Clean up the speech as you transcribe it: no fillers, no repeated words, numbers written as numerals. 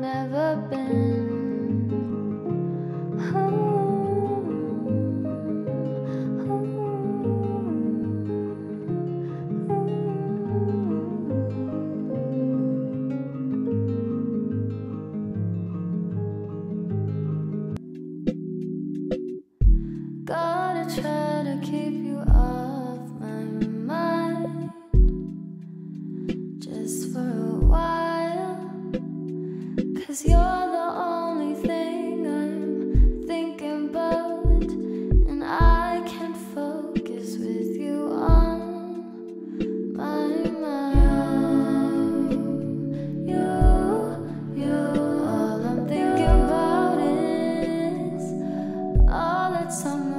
never been. Gotta try to keep you off my mind just for a while, 'cause you're the only thing I'm thinking about, and I can't focus with you on my mind. You, all I'm thinking about is all that summer